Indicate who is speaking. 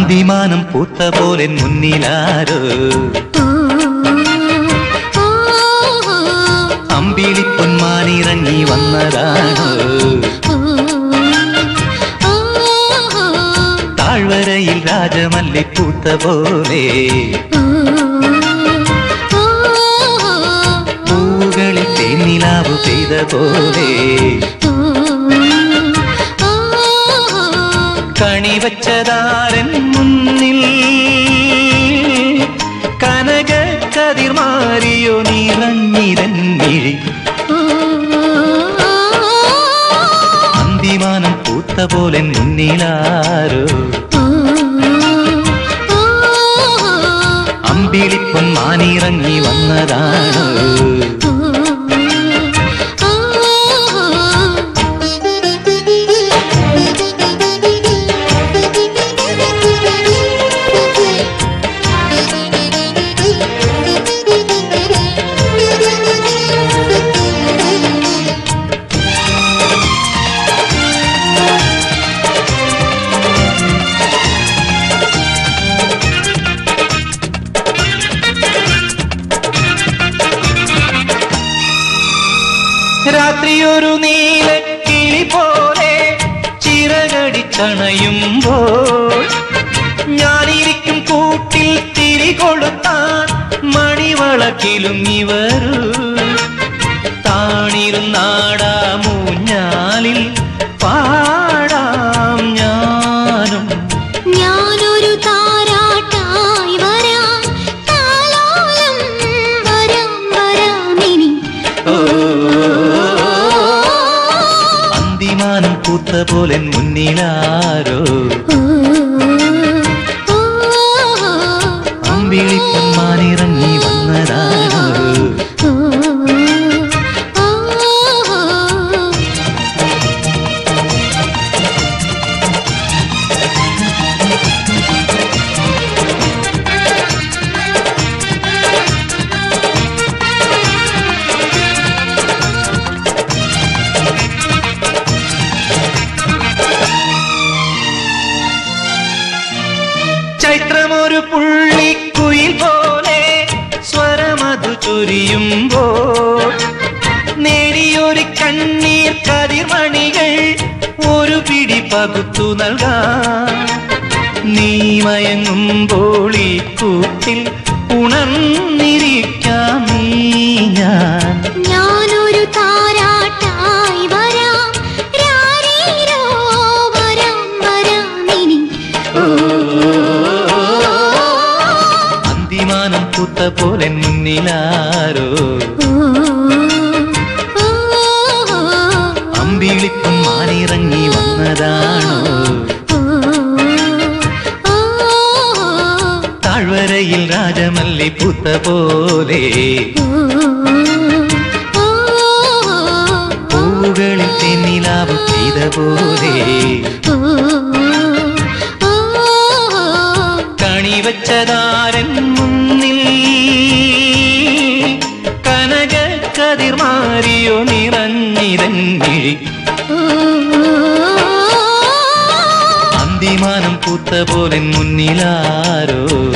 Speaker 1: അന്തിമാനം പൂത്ത പോലെ മുന്നിലാരോ അമ്പിളി പൊന്മാനിറങ്ങി വന്നതാണോ താഴ്വരയിൽ രാജമല്ലി പൂത്ത പോലെ പൂകളിൽ തേനിലാവ് പെയ്ത പോലെ കണിവച്ചതാരൻ മുന്നിൽ കനക കതിർമാരിയോ നിറഞ്ഞിരഞ്ഞിഴി അന്തിമാനം പൂത്ത പോലെ മുന്നിലാരോ അമ്പിളിപ്പൊന്മാനിറങ്ങി വന്നതാണോ രാത്രിയൊരു നീല കിളി പോലെ ചിറകടിച്ചണയുമ്പോൾ ഞാനിരിക്കും കൂട്ടിൽ തിരി കൊളുത്താൻ മണിവളക്കിലും ഇവരു താണിരുന്നാടാ മൂഞ്ഞാലിൽ പാടാം ഞാനും
Speaker 2: ഞാനൊരു താരാട്ടായി വരാം താലോലം വരാം വരാമിനി
Speaker 1: അന്തിമാനം പൂത്ത പോലെ മുന്നിലാരോ അമ്പിളിപ്പൊന്മാനിറങ്ങി വന്നതാണോ ചൈത്രമൊരു പുള്ളിക്കുയിൽ പോലെ സ്വരമധു ചൊരിയുമ്പോൾ നേടിയൊരു കണ്ണീർ കതിർമണികൾ ഒരു പിടി പകുത്തു നൽകാം നീ മയങ്ങുമ്പോൾ ഈ കൂട്ടിൽ ഉണർന്നിരിക്കാം നീ
Speaker 2: ഞാനൊരു താരാട്ടായി വരാം രാരീരോ വരാം വരാമിനി
Speaker 1: അന്തിമാനം പൂത്ത പോലെ മുന്നിലാരോ അമ്പിളിപ്പൊന്മാനിറങ്ങി വന്നതാണോ താഴ്വരയിൽ രാജമല്ലി പൂത്ത പോലെ പൂകളിൽ തേനിലാവ് പെയ്ത പോലെ കണിവച്ചതാരൻ മുന്നിൽ കനക കതിർമാരിയോ നിറഞ്ഞിരഞ്ഞിഴി അന്തിമാനം പൂത്ത പോലെ മുന്നിലാരോ